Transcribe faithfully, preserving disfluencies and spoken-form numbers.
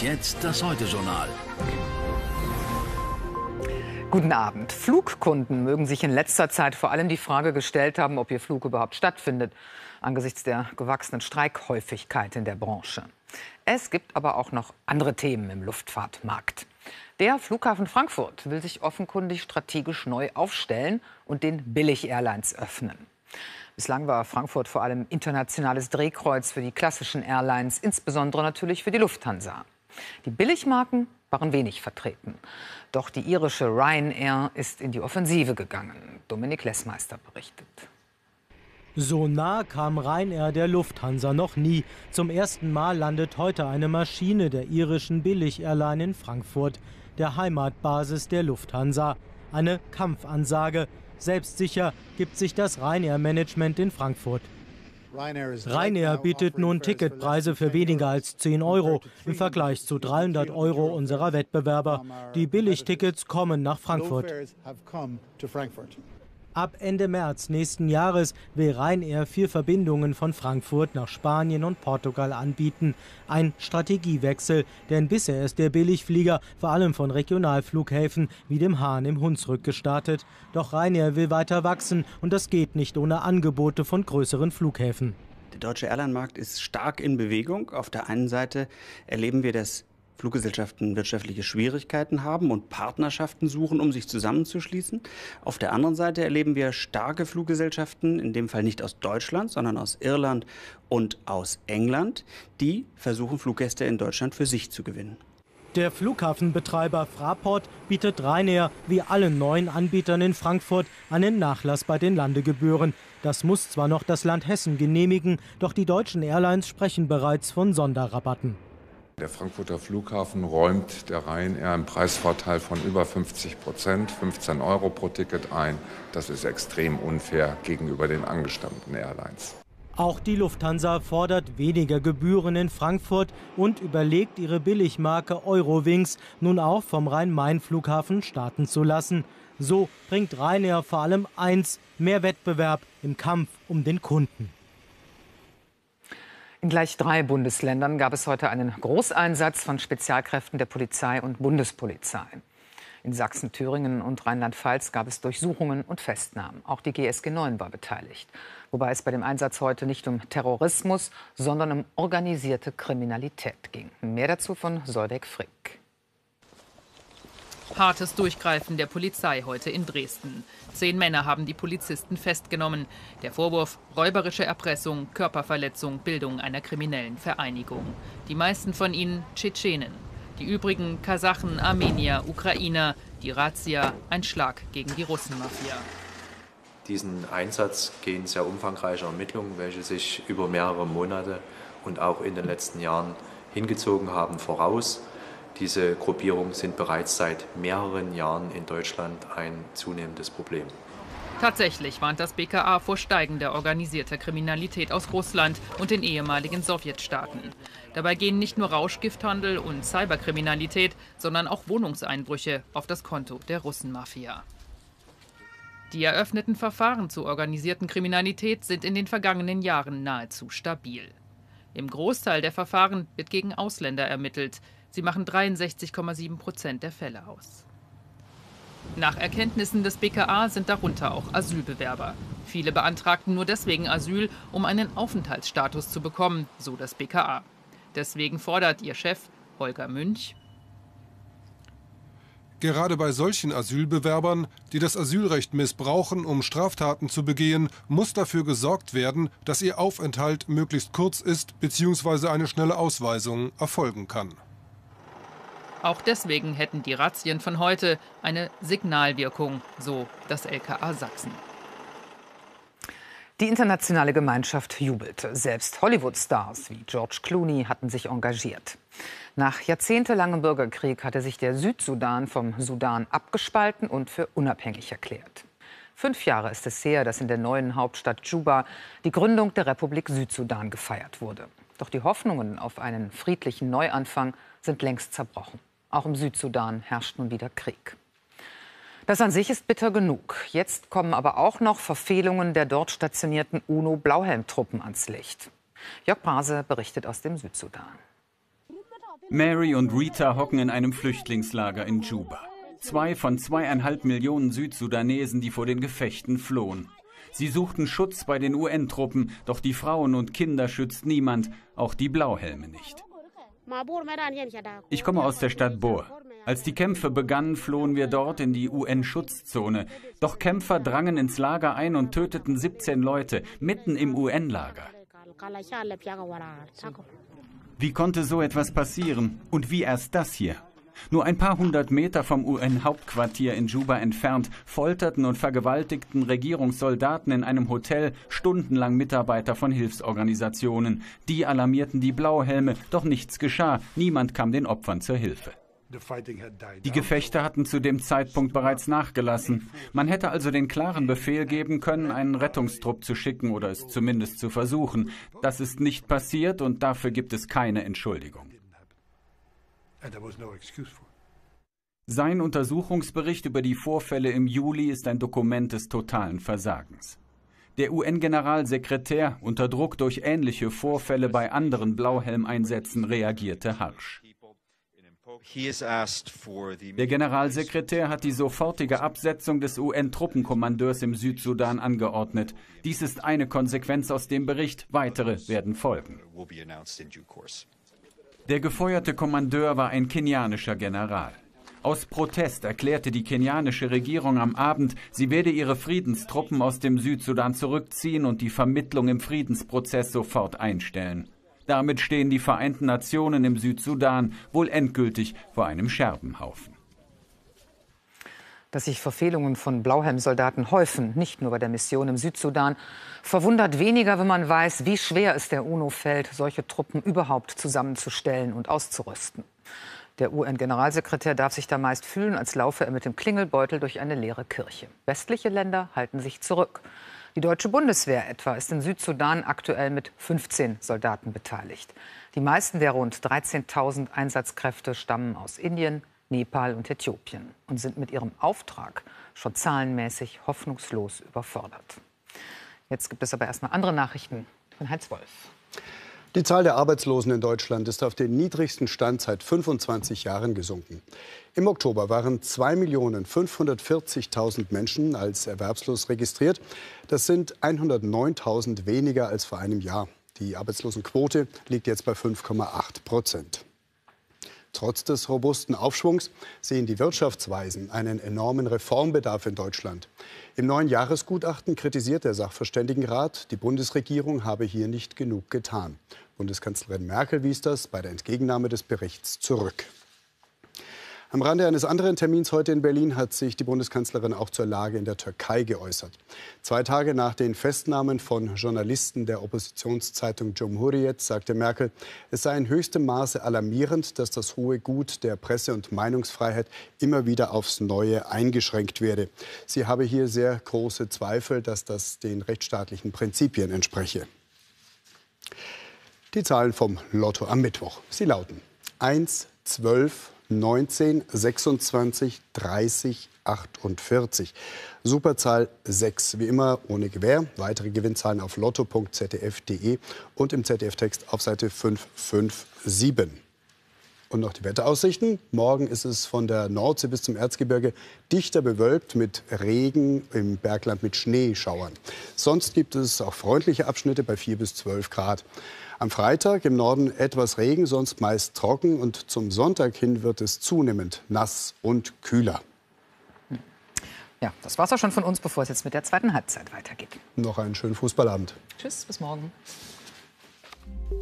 jetzt das Heute-Journal. Guten Abend. Flugkunden mögen sich in letzter Zeit vor allem die Frage gestellt haben, ob ihr Flug überhaupt stattfindet, angesichts der gewachsenen Streikhäufigkeit in der Branche. Es gibt aber auch noch andere Themen im Luftfahrtmarkt. Der Flughafen Frankfurt will sich offenkundig strategisch neu aufstellen und den Billig-Airlines öffnen. Bislang war Frankfurt vor allem internationales Drehkreuz für die klassischen Airlines, insbesondere natürlich für die Lufthansa. Die Billigmarken waren wenig vertreten. Doch die irische Ryanair ist in die Offensive gegangen. Dominik Lessmeister berichtet. So nah kam Ryanair der Lufthansa noch nie. Zum ersten Mal landet heute eine Maschine der irischen Billig-Airline in Frankfurt, der Heimatbasis der Lufthansa. Eine Kampfansage. Selbstsicher gibt sich das Ryanair-Management in Frankfurt. Ryanair bietet nun Ticketpreise für weniger als zehn Euro im Vergleich zu dreihundert Euro unserer Wettbewerber. Die Billigtickets kommen nach Frankfurt. Ab Ende März nächsten Jahres will Ryanair vier Verbindungen von Frankfurt nach Spanien und Portugal anbieten. Ein Strategiewechsel, denn bisher ist der Billigflieger vor allem von Regionalflughäfen wie dem Hahn im Hunsrück gestartet. Doch Ryanair will weiter wachsen und das geht nicht ohne Angebote von größeren Flughäfen. Der deutsche Airline-Markt ist stark in Bewegung. Auf der einen Seite erleben wir, dass Fluggesellschaften wirtschaftliche Schwierigkeiten haben und Partnerschaften suchen, um sich zusammenzuschließen. Auf der anderen Seite erleben wir starke Fluggesellschaften, in dem Fall nicht aus Deutschland, sondern aus Irland und aus England, die versuchen, Fluggäste in Deutschland für sich zu gewinnen. Der Flughafenbetreiber Fraport bietet Ryanair wie allen neuen Anbietern in Frankfurt einen Nachlass bei den Landegebühren. Das muss zwar noch das Land Hessen genehmigen, doch die deutschen Airlines sprechen bereits von Sonderrabatten. Der Frankfurter Flughafen räumt der Ryanair einen Preisvorteil von über fünfzig Prozent, fünfzehn Euro pro Ticket ein. Das ist extrem unfair gegenüber den angestammten Airlines. Auch die Lufthansa fordert weniger Gebühren in Frankfurt und überlegt, ihre Billigmarke Eurowings nun auch vom Rhein-Main-Flughafen starten zu lassen. So bringt Ryanair vor allem eins: mehr Wettbewerb im Kampf um den Kunden. In gleich drei Bundesländern gab es heute einen Großeinsatz von Spezialkräften der Polizei und Bundespolizei. In Sachsen, Thüringen und Rheinland-Pfalz gab es Durchsuchungen und Festnahmen. Auch die G S G neun war beteiligt. Wobei es bei dem Einsatz heute nicht um Terrorismus, sondern um organisierte Kriminalität ging. Mehr dazu von Solveig Frick. Hartes Durchgreifen der Polizei heute in Dresden. Zehn Männer haben die Polizisten festgenommen. Der Vorwurf: räuberische Erpressung, Körperverletzung, Bildung einer kriminellen Vereinigung. Die meisten von ihnen Tschetschenen. Die übrigen Kasachen, Armenier, Ukrainer. Die Razzia, ein Schlag gegen die Russenmafia. Diesen Einsatz gehen sehr umfangreiche Ermittlungen, welche sich über mehrere Monate und auch in den letzten Jahren hingezogen haben, voraus. Diese Gruppierungen sind bereits seit mehreren Jahren in Deutschland ein zunehmendes Problem. Tatsächlich warnt das B K A vor steigender organisierter Kriminalität aus Russland und den ehemaligen Sowjetstaaten. Dabei gehen nicht nur Rauschgifthandel und Cyberkriminalität, sondern auch Wohnungseinbrüche auf das Konto der Russenmafia. Die eröffneten Verfahren zur organisierten Kriminalität sind in den vergangenen Jahren nahezu stabil. Im Großteil der Verfahren wird gegen Ausländer ermittelt. Sie machen dreiundsechzig Komma sieben Prozent der Fälle aus. Nach Erkenntnissen des B K A sind darunter auch Asylbewerber. Viele beantragten nur deswegen Asyl, um einen Aufenthaltsstatus zu bekommen, so das B K A. Deswegen fordert ihr Chef Holger Münch: Gerade bei solchen Asylbewerbern, die das Asylrecht missbrauchen, um Straftaten zu begehen, muss dafür gesorgt werden, dass ihr Aufenthalt möglichst kurz ist bzw. eine schnelle Ausweisung erfolgen kann. Auch deswegen hätten die Razzien von heute eine Signalwirkung, so das L K A Sachsen. Die internationale Gemeinschaft jubelte. Selbst Hollywood-Stars wie George Clooney hatten sich engagiert. Nach jahrzehntelangem Bürgerkrieg hatte sich der Südsudan vom Sudan abgespalten und für unabhängig erklärt. Fünf Jahre ist es her, dass in der neuen Hauptstadt Juba die Gründung der Republik Südsudan gefeiert wurde. Doch die Hoffnungen auf einen friedlichen Neuanfang sind längst zerbrochen. Auch im Südsudan herrscht nun wieder Krieg. Das an sich ist bitter genug. Jetzt kommen aber auch noch Verfehlungen der dort stationierten UNO-Blauhelmtruppen ans Licht. Jörg Brase berichtet aus dem Südsudan. Mary und Rita hocken in einem Flüchtlingslager in Juba. Zwei von zweieinhalb Millionen Südsudanesen, die vor den Gefechten flohen. Sie suchten Schutz bei den U N-Truppen, doch die Frauen und Kinder schützt niemand, auch die Blauhelme nicht. Ich komme aus der Stadt Bor. Als die Kämpfe begannen, flohen wir dort in die U N-Schutzzone. Doch Kämpfer drangen ins Lager ein und töteten siebzehn Leute, mitten im U N-Lager. Wie konnte so etwas passieren? Und wie erst das hier? Nur ein paar hundert Meter vom U N-Hauptquartier in Juba entfernt folterten und vergewaltigten Regierungssoldaten in einem Hotel stundenlang Mitarbeiter von Hilfsorganisationen. Die alarmierten die Blauhelme, doch nichts geschah. Niemand kam den Opfern zur Hilfe. Die Gefechte hatten zu dem Zeitpunkt bereits nachgelassen. Man hätte also den klaren Befehl geben können, einen Rettungstrupp zu schicken oder es zumindest zu versuchen. Das ist nicht passiert und dafür gibt es keine Entschuldigung. Sein Untersuchungsbericht über die Vorfälle im Juli ist ein Dokument des totalen Versagens. Der U N-Generalsekretär, unter Druck durch ähnliche Vorfälle bei anderen Blauhelmeinsätzen, reagierte harsch. Der Generalsekretär hat die sofortige Absetzung des U N-Truppenkommandeurs im Südsudan angeordnet. Dies ist eine Konsequenz aus dem Bericht, weitere werden folgen. Der gefeuerte Kommandeur war ein kenianischer General. Aus Protest erklärte die kenianische Regierung am Abend, sie werde ihre Friedenstruppen aus dem Südsudan zurückziehen und die Vermittlung im Friedensprozess sofort einstellen. Damit stehen die Vereinten Nationen im Südsudan wohl endgültig vor einem Scherbenhaufen. Dass sich Verfehlungen von Blauhelmsoldaten häufen, nicht nur bei der Mission im Südsudan, verwundert weniger, wenn man weiß, wie schwer es der UNO fällt, solche Truppen überhaupt zusammenzustellen und auszurüsten. Der U N-Generalsekretär darf sich da meist fühlen, als laufe er mit dem Klingelbeutel durch eine leere Kirche. Westliche Länder halten sich zurück. Die deutsche Bundeswehr etwa ist im Südsudan aktuell mit fünfzehn Soldaten beteiligt. Die meisten der rund dreizehntausend Einsatzkräfte stammen aus Indien, Nepal und Äthiopien und sind mit ihrem Auftrag schon zahlenmäßig hoffnungslos überfordert. Jetzt gibt es aber erstmal andere Nachrichten von Heinz Wolf. Die Zahl der Arbeitslosen in Deutschland ist auf den niedrigsten Stand seit fünfundzwanzig Jahren gesunken. Im Oktober waren zwei Millionen fünfhundertvierzigtausend Menschen als erwerbslos registriert. Das sind hundertneuntausend weniger als vor einem Jahr. Die Arbeitslosenquote liegt jetzt bei fünf Komma acht Prozent. Trotz des robusten Aufschwungs sehen die Wirtschaftsweisen einen enormen Reformbedarf in Deutschland. Im neuen Jahresgutachten kritisiert der Sachverständigenrat, die Bundesregierung habe hier nicht genug getan. Bundeskanzlerin Merkel wies das bei der Entgegennahme des Berichts zurück. Am Rande eines anderen Termins heute in Berlin hat sich die Bundeskanzlerin auch zur Lage in der Türkei geäußert. Zwei Tage nach den Festnahmen von Journalisten der Oppositionszeitung Cumhuriyet sagte Merkel, es sei in höchstem Maße alarmierend, dass das hohe Gut der Presse- und Meinungsfreiheit immer wieder aufs Neue eingeschränkt werde. Sie habe hier sehr große Zweifel, dass das den rechtsstaatlichen Prinzipien entspreche. Die Zahlen vom Lotto am Mittwoch. Sie lauten eins, zwölf, neunzehn, sechsundzwanzig, dreißig, achtundvierzig. Superzahl sechs, wie immer ohne Gewähr. Weitere Gewinnzahlen auf lotto punkt z d f punkt d e und im Z D F-Text auf Seite fünf fünf sieben. Und noch die Wetteraussichten. Morgen ist es von der Nordsee bis zum Erzgebirge dichter bewölkt mit Regen, im Bergland mit Schneeschauern. Sonst gibt es auch freundliche Abschnitte bei vier bis zwölf Grad. Am Freitag im Norden etwas Regen, sonst meist trocken. Und zum Sonntag hin wird es zunehmend nass und kühler. Ja, das war's auch schon von uns, bevor es jetzt mit der zweiten Halbzeit weitergeht. Noch einen schönen Fußballabend. Tschüss, bis morgen.